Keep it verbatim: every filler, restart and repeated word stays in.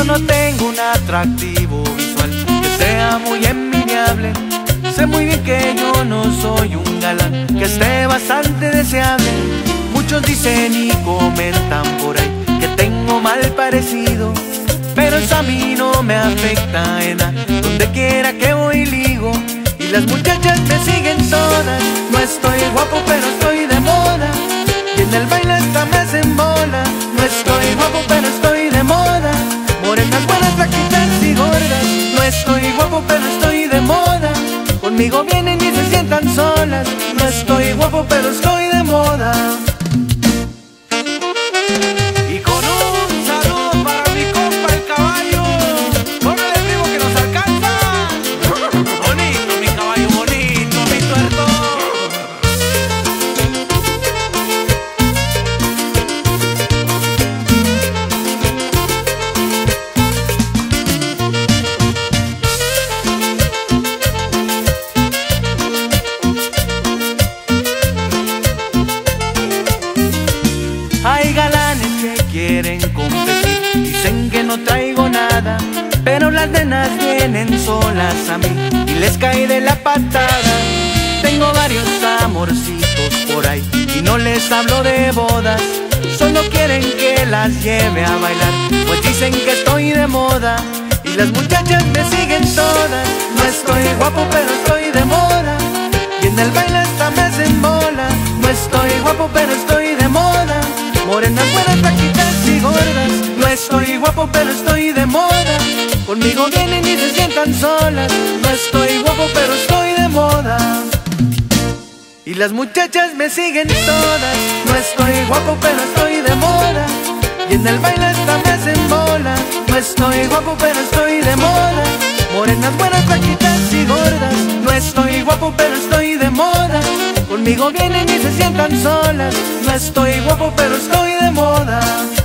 Yo no tengo un atractivo visual que sea muy envidiable. Sé muy bien que yo no soy un galán que esté bastante deseable. Muchos dicen y comentan por ahí que tengo mal parecido, pero eso a mí no me afecta en nada. Donde quiera que voy ligo y las muchachas me siguen todas. No estoy guapo pero estoy de moda, y en el baile hasta me hacen bola. No estoy guapo pero estoy de moda, morenas buenas, flaquitas y gordas. No estoy guapo pero estoy de moda, conmigo vienen y se sientan solas. No estoy guapo pero estoy de moda. Y con un saludo para mi compa el caballo. Póngale primo que nos alcanza. Bonito mi caballo, bonito mi tuerto. Hay galanes que quieren competir, dicen que no traigo nada, pero las nenas vienen solas a mí y les cae de la patada. Tengo varios amorcitos por ahí y no les hablo de bodas, solo quieren que las lleve a bailar, pues dicen que estoy de moda y las muchachas me siguen todas. No estoy guapo pero estoy de moda, y en el baile hasta me hacen bola. No estoy guapo pero estoy de moda, morenas buenas, flaquitas y gordas. No estoy guapo pero estoy de moda, conmigo vienen y se sientan solas. No estoy guapo pero estoy de moda, y las muchachas me siguen todas. No estoy guapo pero estoy de moda, y en el baile hasta me hacen bola. No estoy guapo pero estoy de moda, morenas buenas, flaquitas y gordas. No estoy guapo pero estoy de moda, conmigo vienen y se sientan solas. No estoy guapo pero estoy de moda.